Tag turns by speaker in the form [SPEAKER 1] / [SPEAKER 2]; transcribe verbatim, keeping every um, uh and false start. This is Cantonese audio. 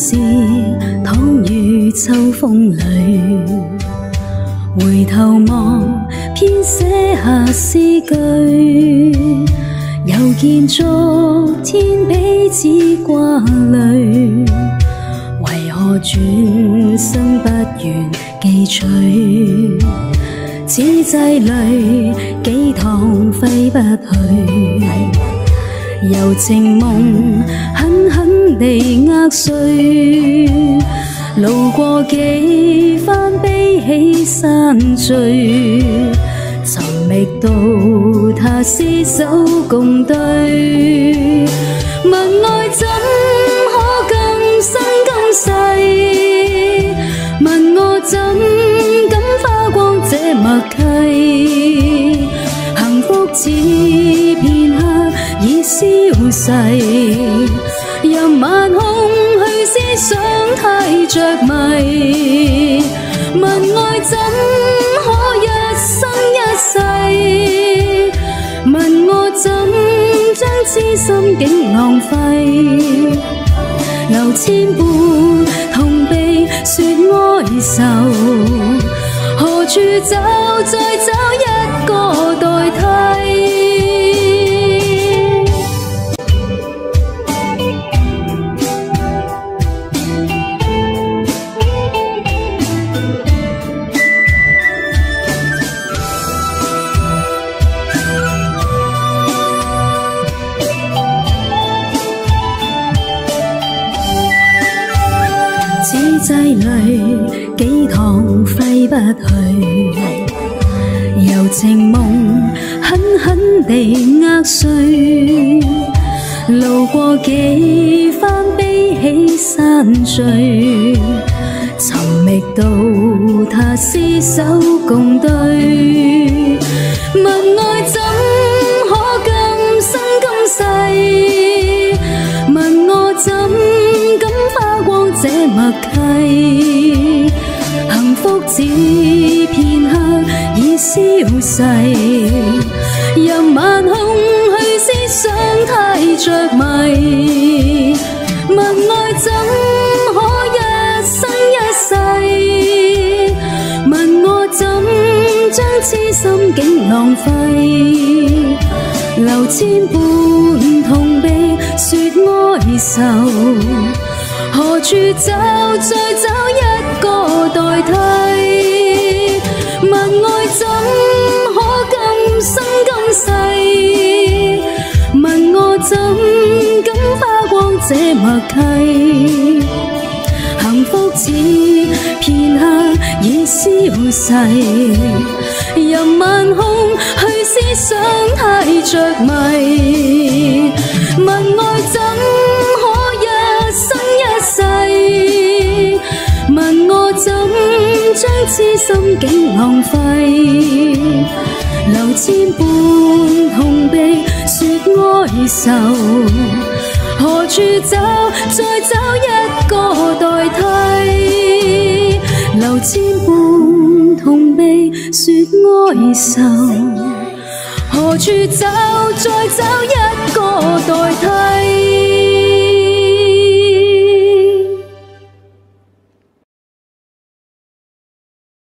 [SPEAKER 1] 事，倘如秋風裏，回頭望，編寫下詩句，又見昨天彼此掛慮，為何轉身不願記取？此際裏幾趟揮不去，柔情夢狠狠地握碎，路過幾番悲喜散聚，尋覓到他廝守共對，問愛怎可今生今世，問我怎敢花光這默契，幸福似片刻已消逝，任晚空去思想太着迷，問愛怎可一生一世，問我怎將痴心竟浪費，流千般痛悲說哀愁，何處找再找一個代替。此際裏幾趟揮不去，柔情夢狠狠地握碎，路過幾番悲喜散聚，尋覓到他廝守共對，問愛怎可今生今世，問我怎敢花光這默契，幸福似片刻已消逝，任晚空去思想太着迷，問愛怎可一生一世，問我怎將痴心竟浪費，流千般痛悲說哀愁，何處找再找一個代替，問愛怎可今生今世，問我怎敢花光這默契，幸福似片刻已消逝，任晚空去思想太着迷，問愛怎可一生一世，問我怎將痴心竟浪費，流千般痛悲說哀愁，何處找再找一個代替，流千般痛悲說哀愁，何處找再找一個代替。